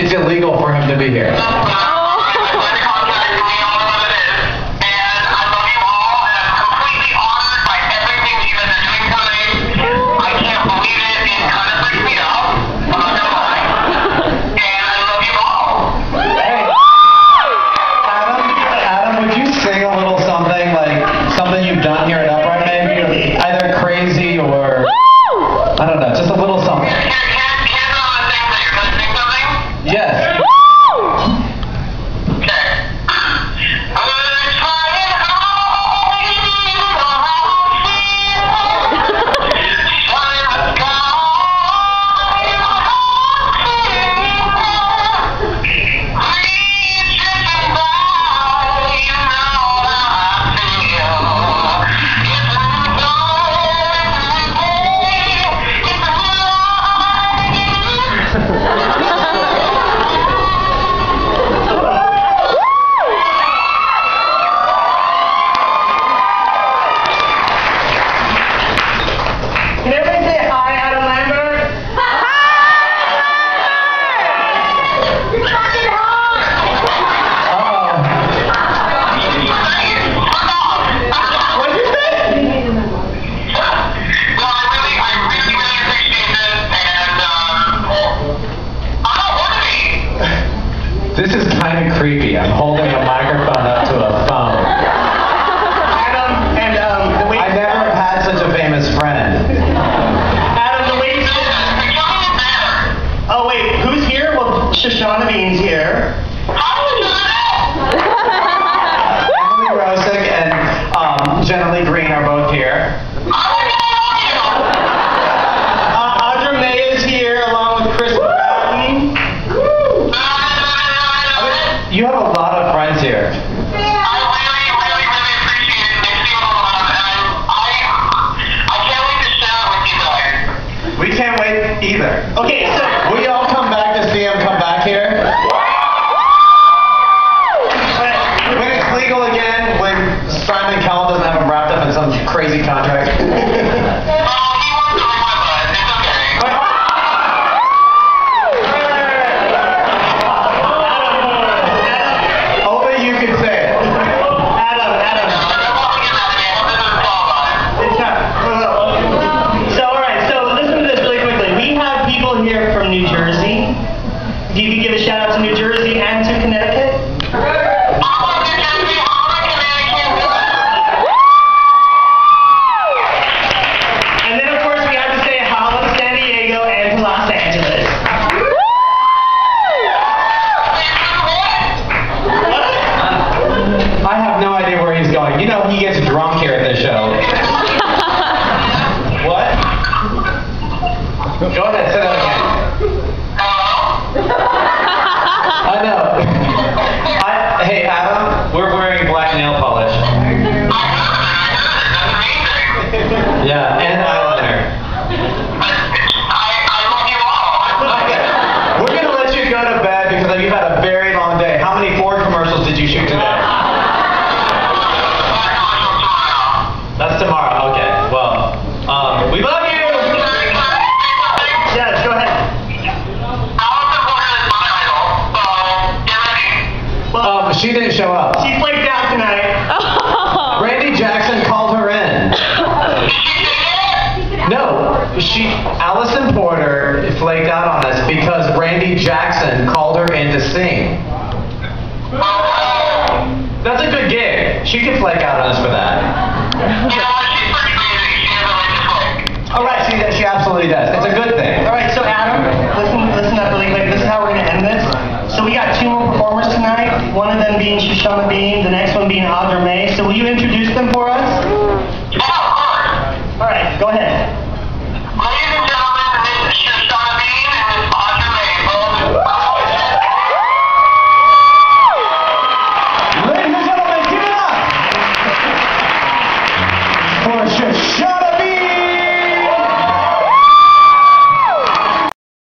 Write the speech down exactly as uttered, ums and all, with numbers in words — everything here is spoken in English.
it's illegal for him to be here. This is kind of creepy. I'm holding a microphone up to a phone. Adam, and um, the way I never have had such a famous friend. Adam, the way Oh wait, who's here? Well, Shoshana Bean's here. Emily Rosick and um, Jenna Lee Green are both here. Uh, Audra May is here along with Chris. You have a lot of friends here. I really, really, really appreciate it. Makes me a lot of fun. I, I can't wait to share it with you guys. We can't wait either. Okay, so will you all come back to see him come back here? When it's legal again, when Simon Cowell doesn't have him wrapped up in some crazy contract. You can give a shout out to New Jersey and to Connecticut. And then of course we have to say hello to San Diego and to Los Angeles. I have no idea where he's going. You know he gets drunk here at this show. What? Go ahead, say that again. I know. I, hey, Adam, we're wearing black nail polish. Yeah, and eyeliner. We're going to let you go to bed because you've had a very long day. How many Ford commercials did you shoot today? That's tomorrow. Okay. Well, um, we love you. Yes, go ahead. Um, she didn't show up. She flaked out tonight. Randy Jackson called her in. No, she, Allison Porter flaked out on us because Randy Jackson called her in to sing. That's a good gig. She can flake out on us for that. All right, she, she absolutely does. It's a good thing. All right, so Adam, listen, listen up really quick. This is how we're going to end this. So we got two more performers tonight. One of them being Shoshana Bean, the next one being Audra May. So will you introduce them for us?